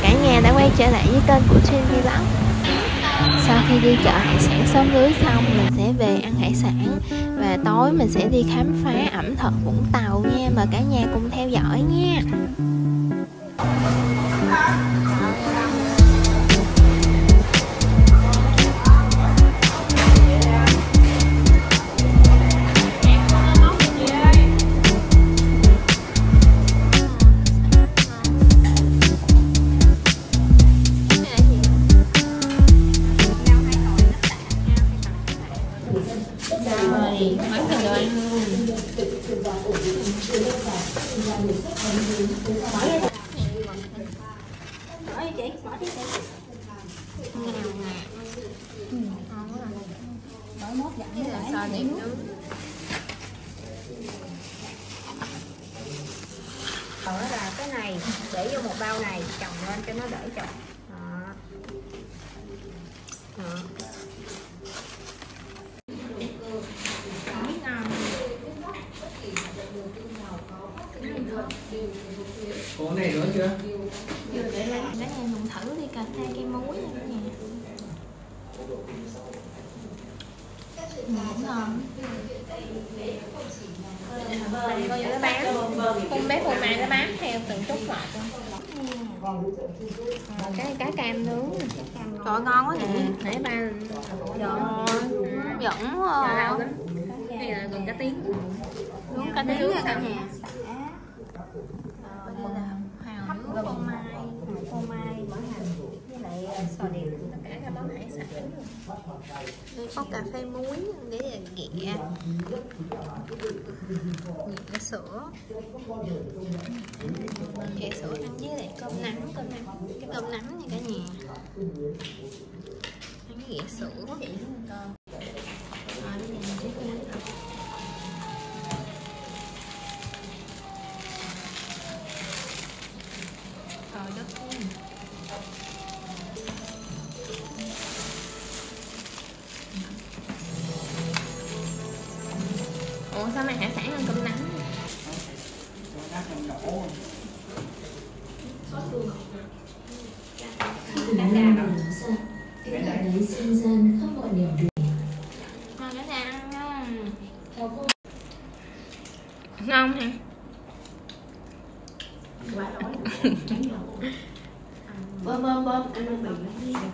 cả nhà đã quay trở lại với kênh của Trinh Vlog. Sau khi đi chợ hải sản xóm lưới xong, mình sẽ về ăn hải sản và tối mình sẽ đi khám phá ẩm thực Vũng Tàu nha. Mời cả nhà cùng theo dõi nha. Đó là cái này để vô một bao này chồng lên cho nó đỡ chồng. Đó. Đó. Có này nữa chưa? Chưa, để lên cả nhà dùng thử đi cà phê cây muối nha cả nhà. Cũng ngon. Coi như nó bán, con bé phô mai nó bán theo từng chút một. Cái cá cam nướng, trời ngon quá nè. Nãy ba giỡn quá. Đây là gần cả tiếng. Nướng cả tiếng nha cả nhà. Đây là hào nướng phô mai mỡ hành với lại sò điệp, tất cả các món hải sản. Đây có cà phê muối, để là ghẹ sữa, ghẹ sữa ăn với lại cơm nắm, cái cơm nắm nha cả nhà, ăn với ghẹ sữa. Rồi bây giờ mình sẽ cuốn. Trời đất ơi. Ủa sao mày hải sản ăn cơm nắm? Cái đấy sinh dân khắp mọi nẻo đường. Ngon cả nhà ăn ngon. Ngon hả? Bơm ăn bông bì nó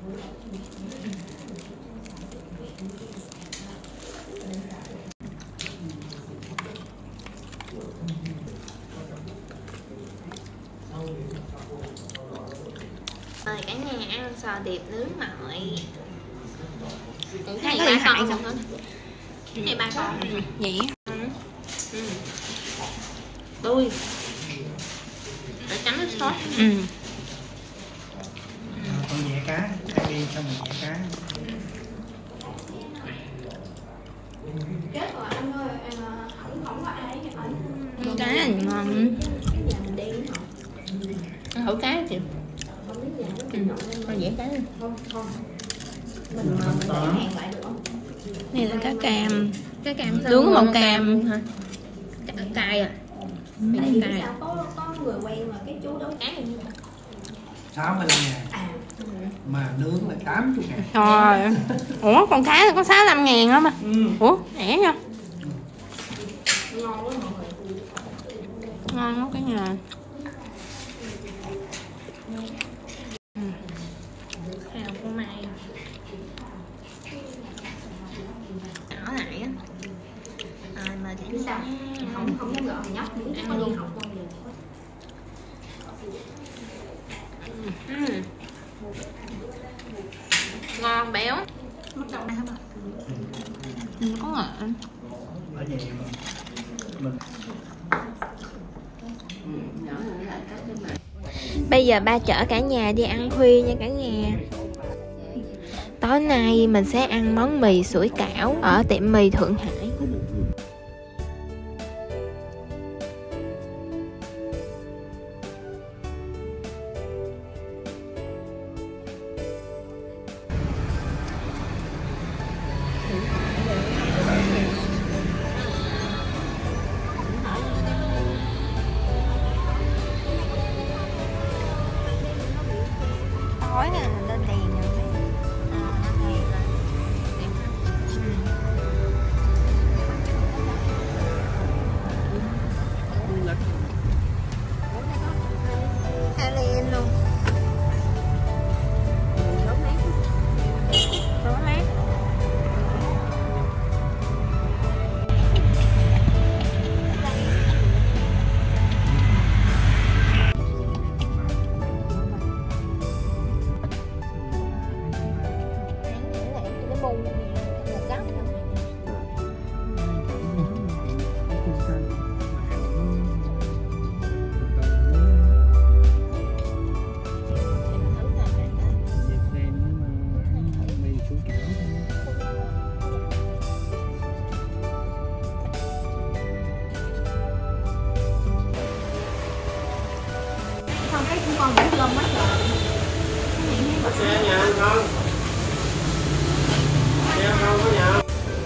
Mời cả nhà ăn sò điệp nướng mại. Cái này ba con không? Cái này ba con vậy. Đuôi để chấm nước sốt. Con dẻ cá, ai đi xong rồi dẻ cá. chết rồi anh ơi, không có ai hết anh. Cá này ngon. Ăn thử cá chị. Con dẻ cá đi. Mình để hàng lại được không? Này là cá cam. Cá cam nướng màu cam hả? Cay à? Tại vì sao có người quen mà cái chú đấu cá này 65.000 mà nướng là 80.000. Trời. Ủa con cá là có 65.000 đó mà. Ủa rẻ nha. ngon quá mọi người. Ngon lắm cả nhà. Hào phô mai nhỏ lại á. Rồi mời chị Sao? Không có gọi nhóc muốn ăn luôn không con gì. Ngon béo. Mất đầu này hả bà? Có ngọt. Ở nhà mình Bây giờ ba chở cả nhà đi ăn khuya nha cả nhà. Tối nay mình sẽ ăn món mì sủi cảo ở tiệm mì Thượng Hải. tối là lên đèn rồi đấy. Halloween luôn. Tối mát. Không thấy cũng con cũng gom mất rồi. Xe nhà anh không? Xe không có nhà.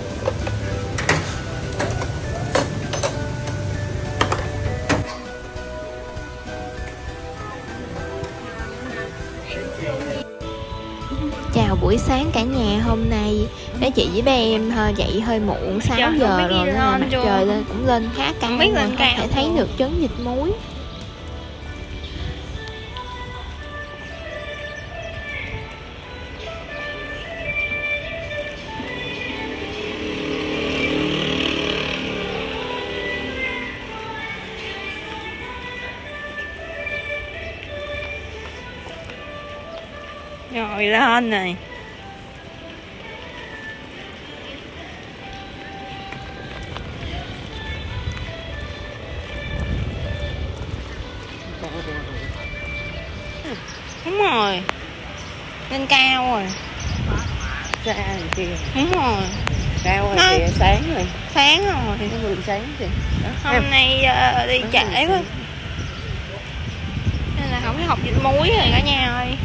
Chào buổi sáng cả nhà. Hôm nay bé chị với bé em dậy hơi muộn, 6 giờ rồi nên là mặt trời lên cũng lên khá cao, mà không thể thấy được trấn vịt muối. Rồi lên này. Đúng rồi. Lên cao rồi. Ra kìa. Đúng rồi. Cao rồi kìa, sáng rồi. Sáng rồi. Nó vừa sáng kìa. Hôm nay đi trễ quá. Nên là không có học vịt muối rồi cả nhà ơi.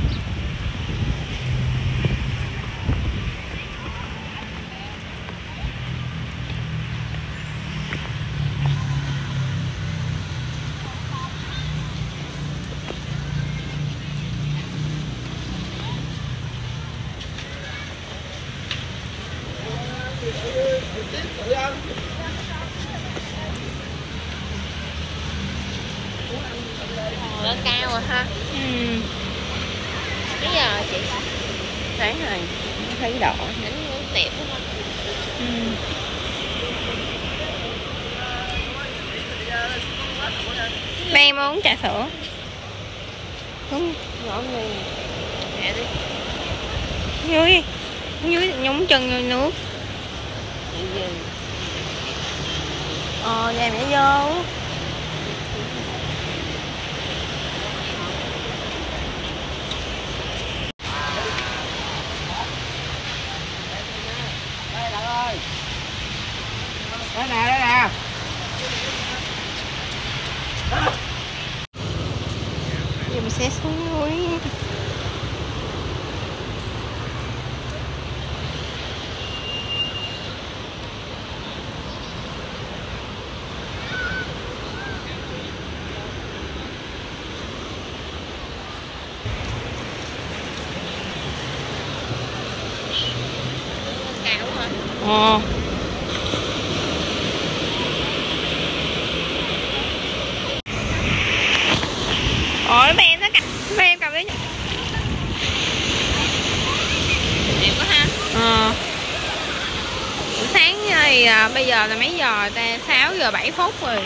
Lên cao rồi ha. Bây giờ chị Sáng rồi. Thấy đỏ. ảnh đẹp đúng không? Ba em uống trà sữa. Đúng. Ngon nè. Mẹ đi. Dưới nhúng chân vô nước. Dạ mẹ vô. Đây nè, đây nè. Giờ mình sẽ xuống núi. Cao hả? Ôi bé em nó cầm. Bé em cầm đấy. Đẹp quá ha. Buổi sáng thì bây giờ là mấy giờ ta? 6 giờ 7 phút rồi.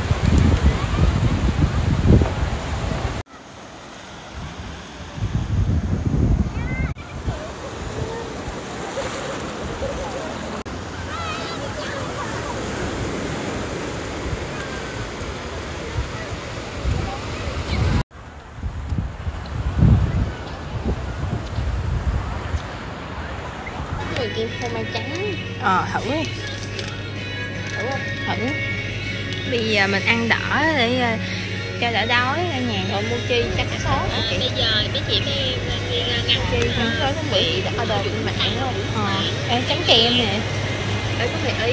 Người kem phô mai trắng. Thử đi. Thử không? Thử. Bây giờ mình ăn đỏ để cho đỡ đói cả nhà. Rồi mochi chắc cái sốt. Bây giờ mấy chị mấy em đi ngăn chi sốt cũng bị order trên mạng đúng không? Em chấm kem nè. Để có mì ý.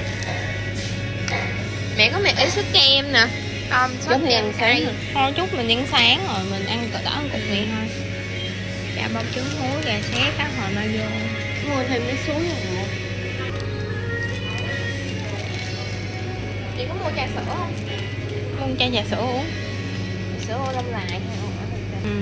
Mẹ có mì ý sốt kem nè. Sốt kem cay. Thôi chút mình ăn sáng rồi mình ăn cỡ đỏ một cục mì thôi. bông trứng muối, gà xé, cá hồi ma vô. Mua thêm cái suối này. Chị có mua trà sữa không? Mua chai trà sữa uống. Sữa ô đông lại hay không? Ừ.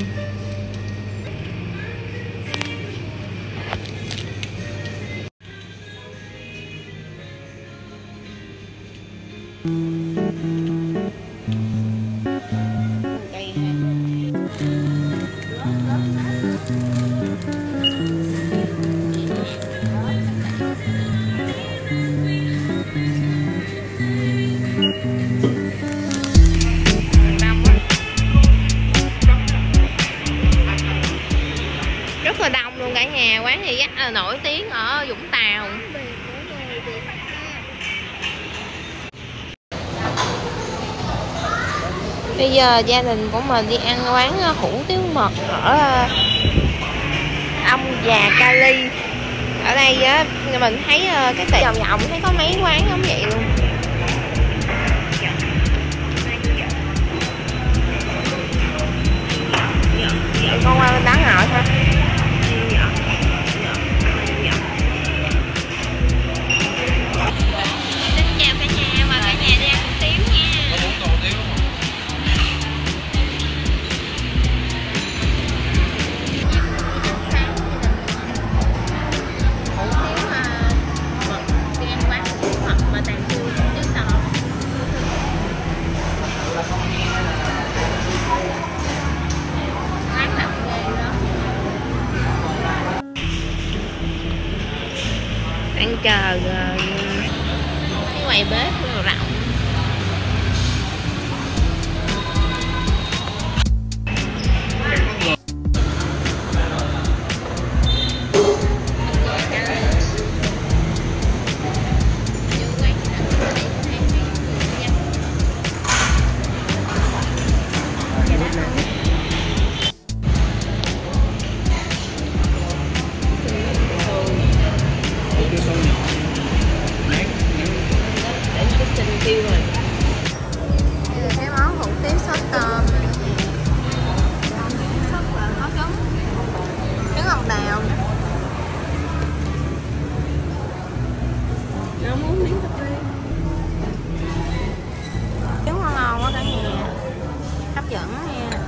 Cây hả? Rất là đông luôn cả nhà. Quán gì rất là nổi tiếng ở Vũng Tàu. Bây giờ gia đình của mình đi ăn quán hủ tiếu mật ở ông già Cali. Ở đây á mình thấy cái tiệm vòng vòng thấy có mấy quán giống vậy luôn. Con qua bên đó ngồi thôi. Xin chào cả nhà, mời cả nhà đi ăn hủ tiếu nha. Có 4 tô hủ tiếu không? Đi ăn quán hủ tiếu mật mà tàn chua chứ tò. Quán thật ghê đó. Đang chờ cái quầy bếp rộng. Tiêu rồi. Đây là cái món hủ tiếu sốt tôm. Rất là có trứng lòng đào. Nó muốn miếng cà phê. Trứng ngon ngon quá cả nhà. Hấp dẫn nha.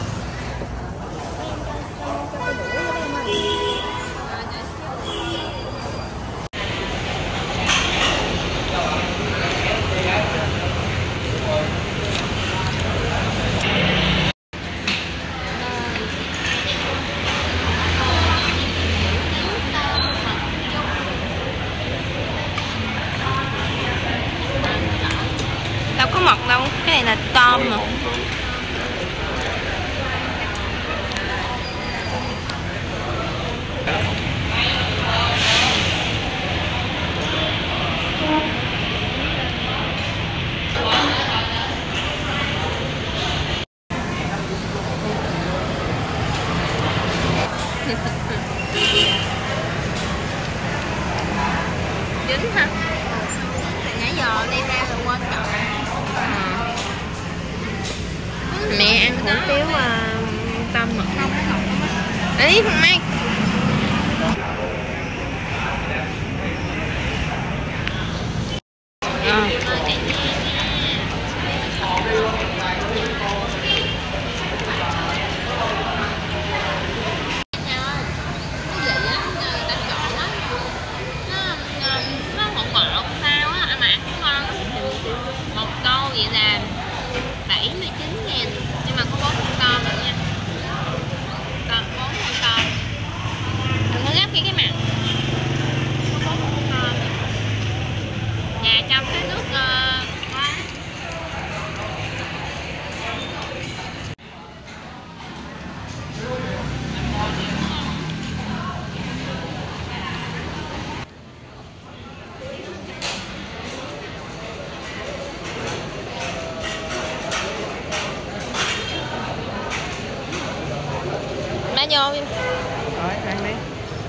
Đâu có mật đâu, cái này là tôm mà. Dính ha. Nãy giờ đi ra là quên chọn. Mẹ ăn hủ tiếu tôm mật không? Ý không Mai. Một câu vậy là 79.000 nhưng mà có 4 con tôm nữa nha. Còn 4 con tôm. Đừng có gấp cái mặt. Có 4 con tôm. Và trong cái nước quá. Ba vô đi. Rồi, ăn đi.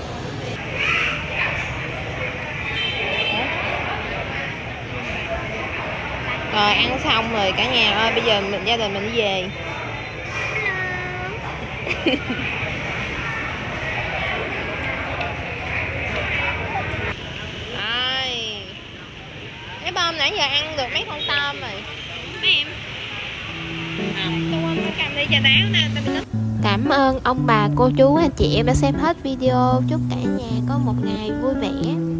Rồi ăn xong rồi cả nhà ơi, bây giờ gia đình mình đi về. tôm, nãy giờ ăn được mấy con tôm rồi. Mấy em tôi quên cái cầm đi trà táo nè, tao bị nứt. Cảm ơn ông bà, cô chú, anh chị em đã xem hết video. Chúc cả nhà có một ngày vui vẻ.